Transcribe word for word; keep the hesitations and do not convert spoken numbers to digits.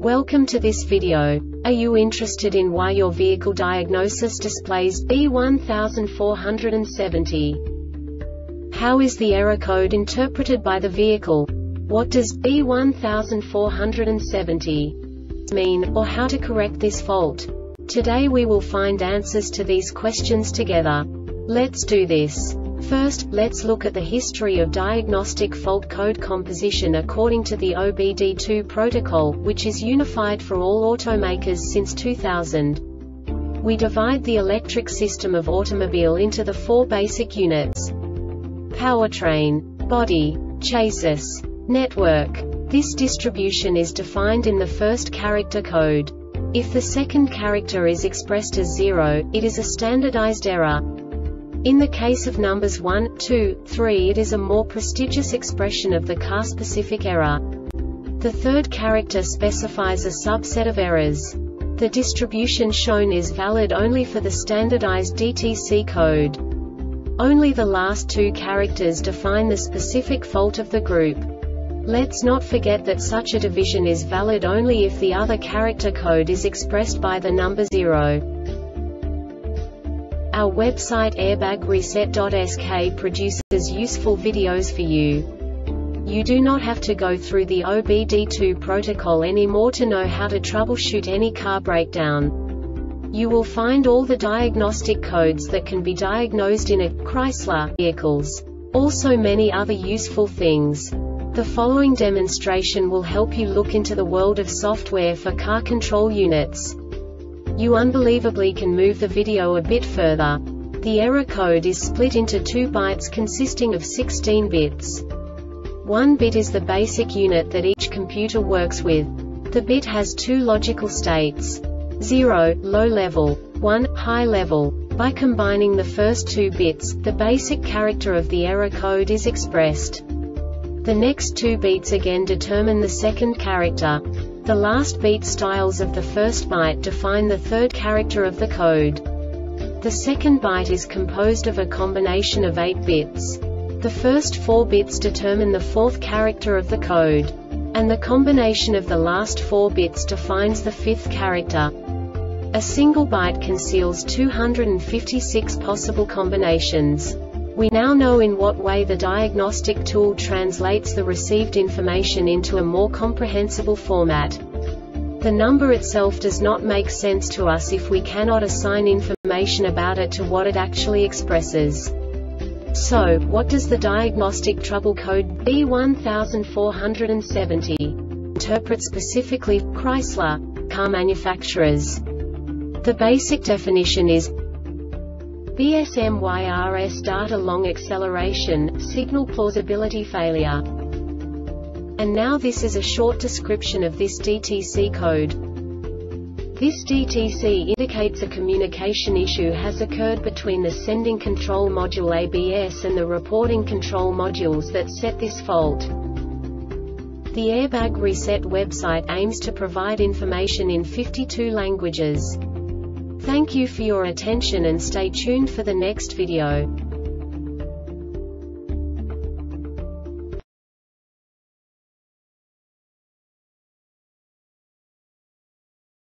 Welcome to this video. Are you interested in why your vehicle diagnosis displays B one four seven zero? How is the error code interpreted by the vehicle? What does B one four seven zero mean, or how to correct this fault? Today we will find answers to these questions together. Let's do this. First, let's look at the history of diagnostic fault code composition according to the O B D two protocol, which is unified for all automakers since two thousand. We divide the electric system of automobile into the four basic units: powertrain, body, chassis, network. This distribution is defined in the first character code. If the second character is expressed as zero, it is a standardized error. In the case of numbers one, two, three, it is a more prestigious expression of the car-specific error. The third character specifies a subset of errors. The distribution shown is valid only for the standardized D T C code. Only the last two characters define the specific fault of the group. Let's not forget that such a division is valid only if the other character code is expressed by the number zero. Our website airbag reset dot S K produces useful videos for you. You do not have to go through the O B D two protocol anymore to know how to troubleshoot any car breakdown. You will find all the diagnostic codes that can be diagnosed in a Chrysler vehicles. Also many other useful things. The following demonstration will help you look into the world of software for car control units. You unbelievably can move the video a bit further. The error code is split into two bytes consisting of sixteen bits. One bit is the basic unit that each computer works with. The bit has two logical states: zero, low level, one, high level. By combining the first two bits, the basic character of the error code is expressed. The next two beats again determine the second character. The last beat styles of the first byte define the third character of the code. The second byte is composed of a combination of eight bits. The first four bits determine the fourth character of the code. And the combination of the last four bits defines the fifth character. A single byte conceals two hundred fifty-six possible combinations. We now know in what way the diagnostic tool translates the received information into a more comprehensible format. The number itself does not make sense to us if we cannot assign information about it to what it actually expresses. So, what does the diagnostic trouble code B one four seven zero interpret specifically for Chrysler car manufacturers? The basic definition is B S M Y R S data long acceleration, signal plausibility failure. And now this is a short description of this D T C code. This D T C indicates a communication issue has occurred between the sending control module A B S and the reporting control modules that set this fault. The Airbag Reset website aims to provide information in fifty-two languages. Thank you for your attention and stay tuned for the next video.